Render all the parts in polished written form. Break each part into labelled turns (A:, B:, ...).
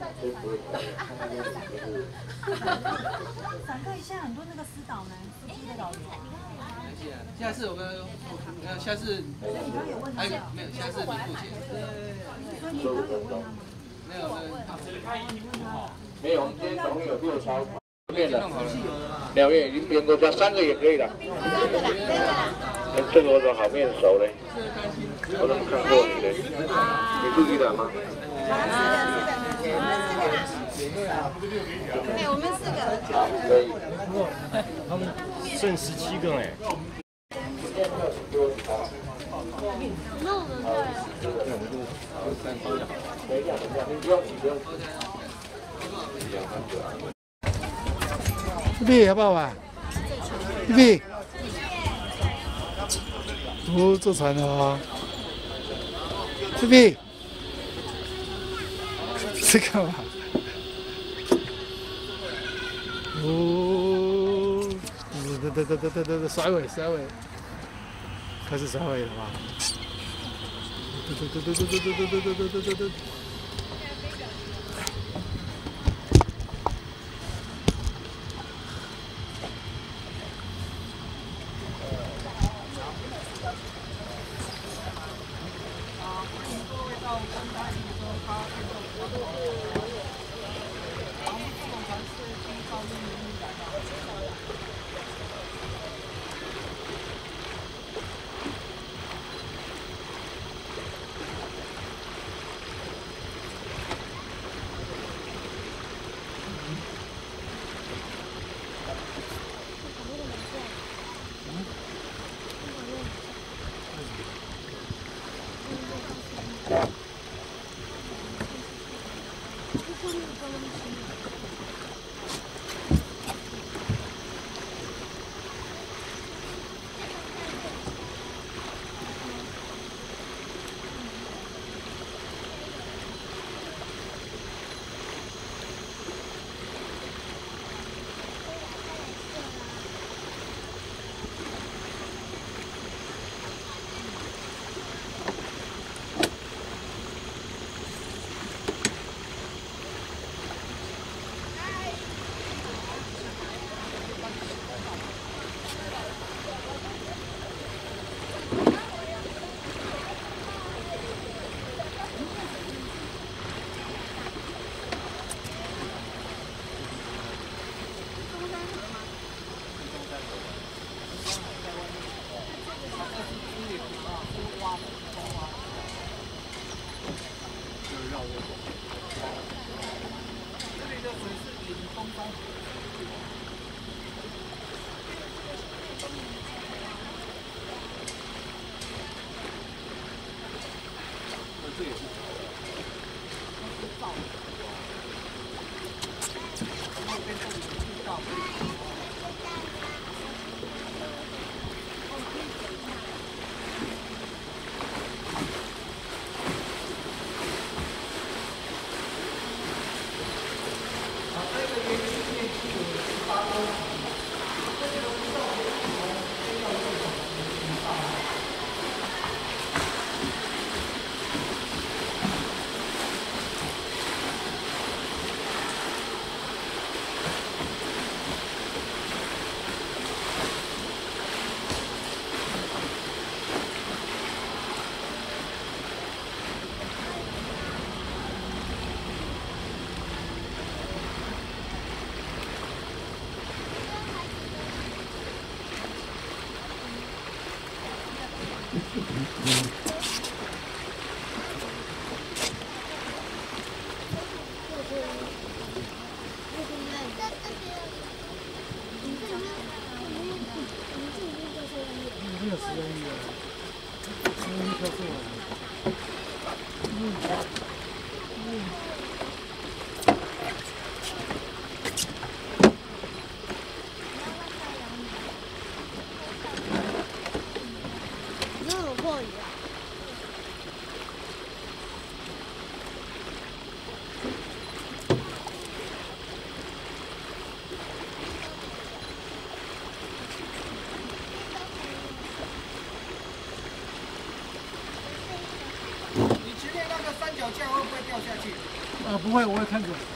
A: 闪退一下，很多那个私导呢，司机的导游。
B: 下次我们，下次，还有没有？下次你付钱。
A: 所以你刚有问他吗？
B: 没有，
C: 没有，我们今天总共有6超面的，2面已经编过，加3个也可以了。这个我怎么好面熟嘞？我怎么看过你嘞？你自己打吗？
D: 哎，我们4个。
C: 好，可以。
E: 他们剩17个哎。
D: 那我们
F: 这边要不要玩？这边。哦，坐船了啊！这边。这干嘛？哦，对，甩尾，开始甩尾了吧？对。
B: 你前面那个三脚架会不会掉下去？
F: 不会，我会看过。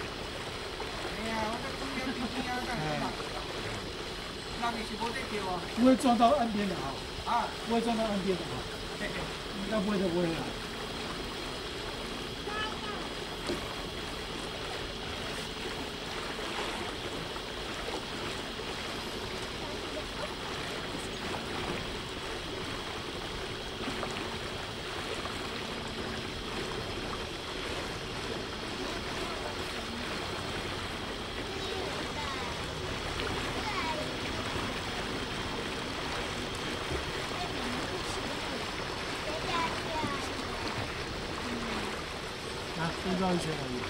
F: 不会撞到岸边的啊！不会撞到岸边的啊！应该不会的，不会的。不知道去哪里。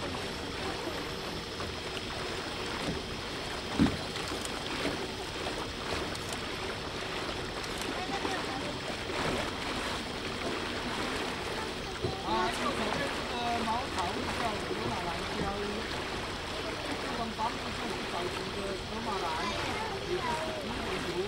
B: 右手边这个茅草叫河马兰胶，这种房子就是早期的河马兰，也就是泥土族。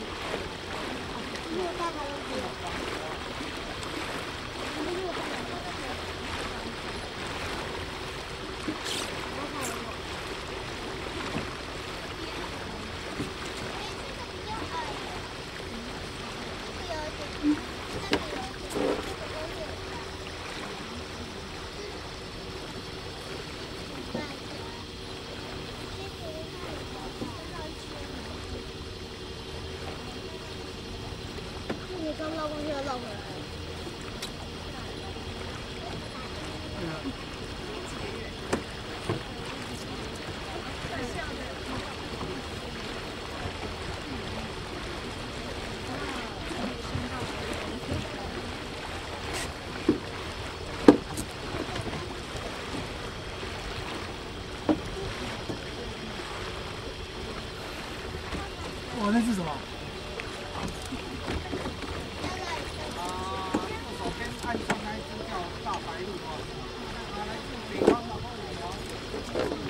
D: 你刚绕过去，要绕回来。
F: 哇，那是什么？
B: 右手边岸上那一只叫大白鹭啊，来自北方的后苗。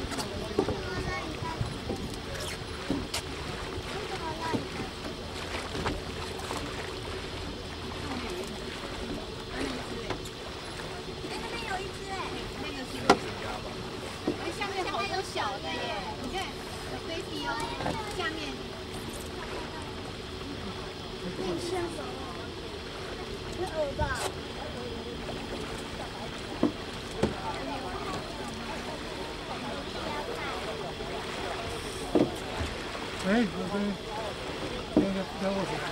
D: 下面好多小的耶，你看有飞机哦，下面。是鹅吧？
F: 哎，我跟我说。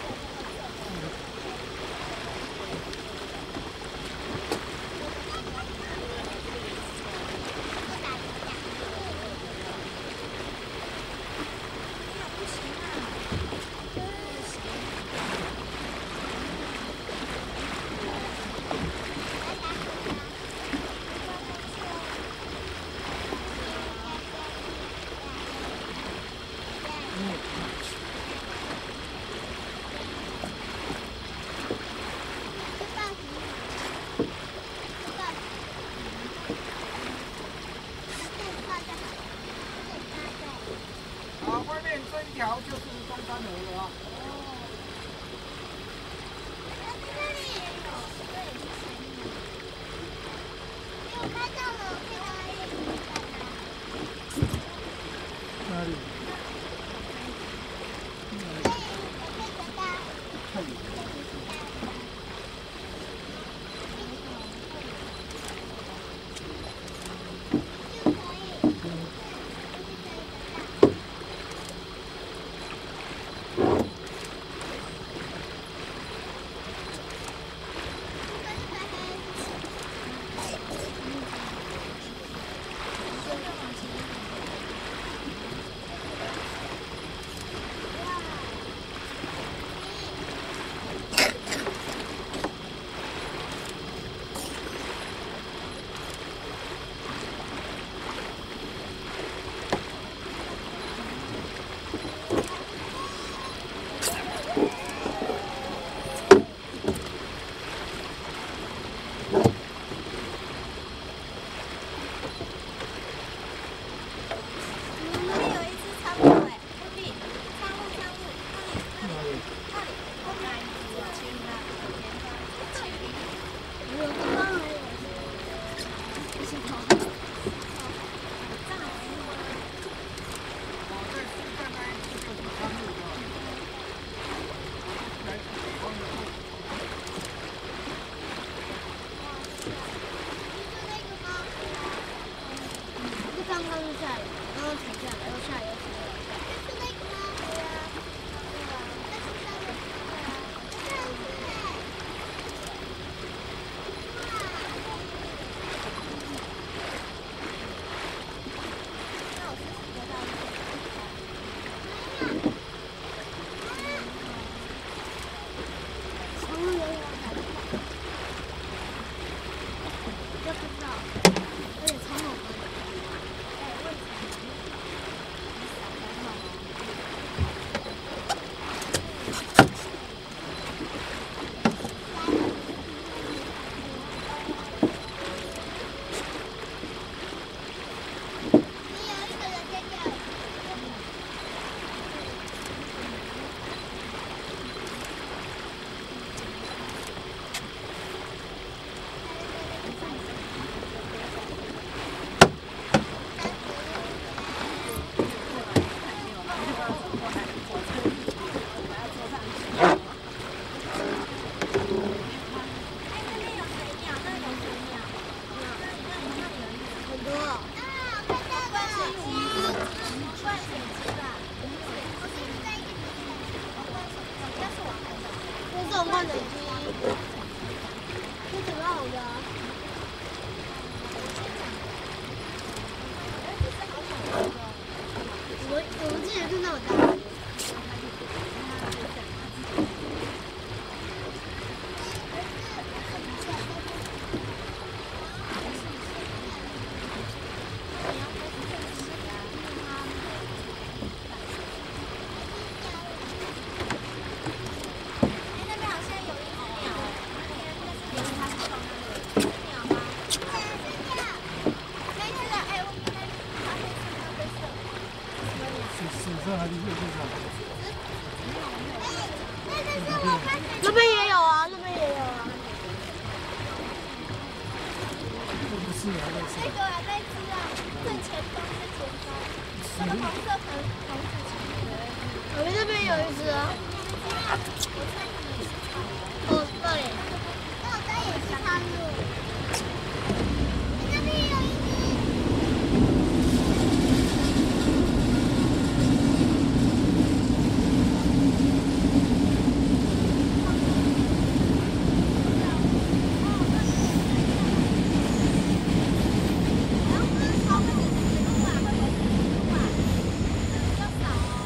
B: 外面这一条就是中山河了啊。
F: 哪里？
D: 刚刚就下雨，然后停下来，又下雨又停下来。是那个吗？对啊，对啊，在树上的。对啊，那我是得到一个。长远我感觉。我不知道，而且超好玩的。哎，问题你小还好吗？你有一个人在钓鱼。很多。这种换水机，这挺好的。我记得看到我家。那边也有啊，那边也有啊。
F: 不是啊，
D: 那个啊，那只啊，正前方，正前方，那个红色房子前面。我们这边有一只啊。哦，对。那我这也是他路。那边有一只。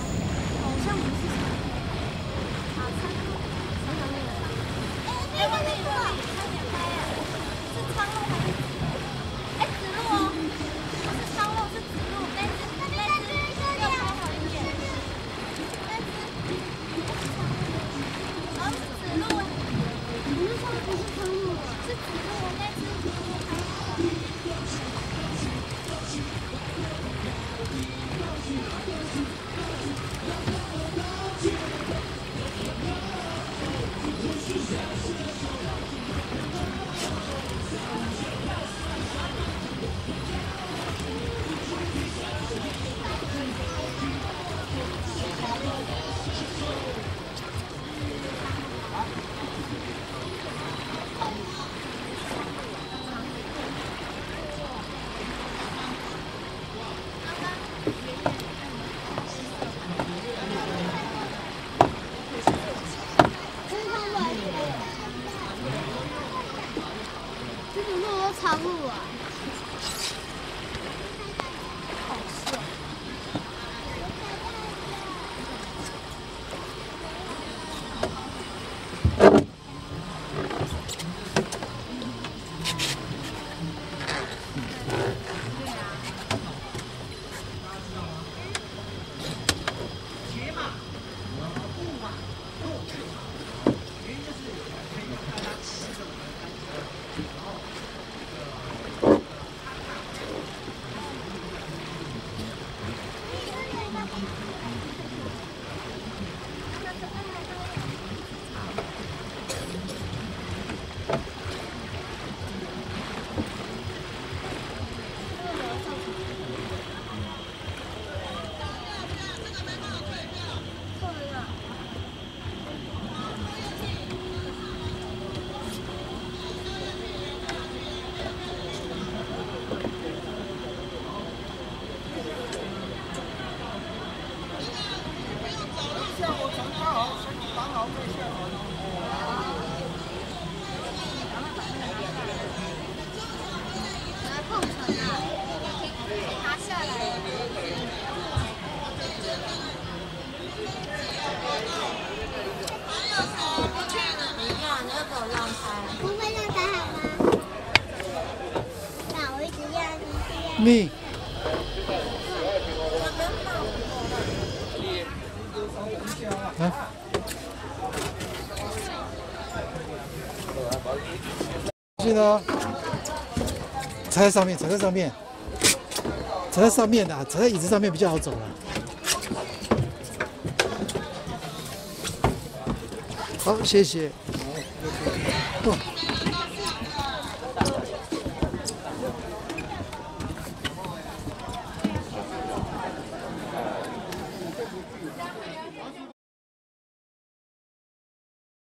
D: 好像不是。好像。
B: 毛在下头。
D: 碰唇啊，爬下来。你要给我让开。不会让开好吗？那我一直让你。
F: 记得踩在上面，踩在上面，踩在上面的，踩在椅子上面比较好走了。好，谢谢。哦